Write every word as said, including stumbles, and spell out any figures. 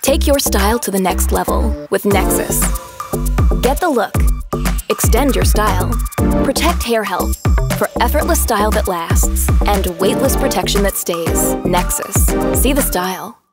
Take your style to the next level with Nexxus. Get the look. Extend your style. Protect hair health for effortless style that lasts and weightless protection that stays. Nexxus. See the style.